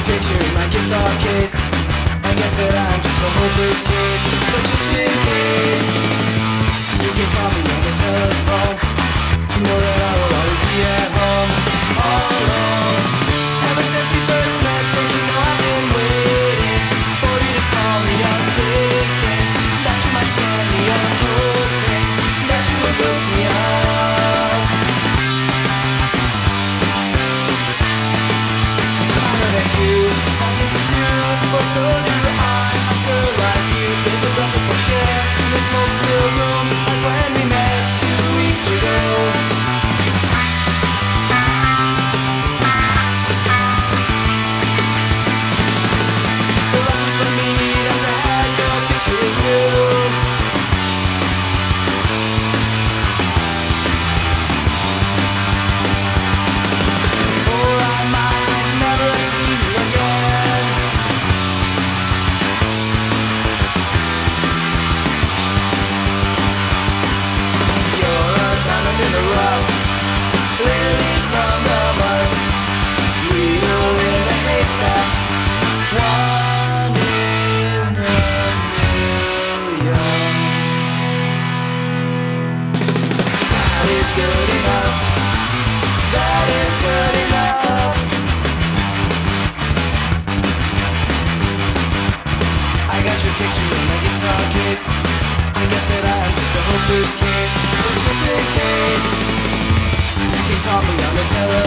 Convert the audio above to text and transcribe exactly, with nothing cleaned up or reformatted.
picture in my guitar case. I guess that I'm just a hopeless case, but just in case, you can call me on the telephone. You know that I will always be at home, all alone. Ever since we first met, don't you know I've been waiting for you to call me. I'm thinking that you might stand me. I'm hoping that you would look me up. I know that you have things to do, but so do I. A girl like you is a breath of fresh air in a smoke-filled room, like when we met two weeks ago. Lucky for me that you had your picture with you. Or I might never have seen you again. You're a diamond in the rough, lilies from the mud, needle in the haystack, one in a million. That is good enough. That is good enough. I got your picture in my guitar case. I guess that I'm just a hopeless case, but just in case, you can call me on the telephone.